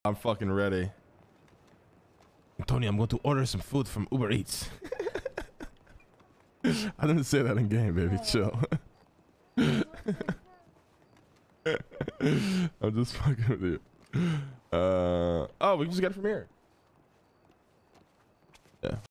I'm fucking ready. Tony, I'm going to order some food from Uber Eats. I didn't say that in game, baby. Chill. I'm just fucking with you. Oh, we just got it from here. Yeah.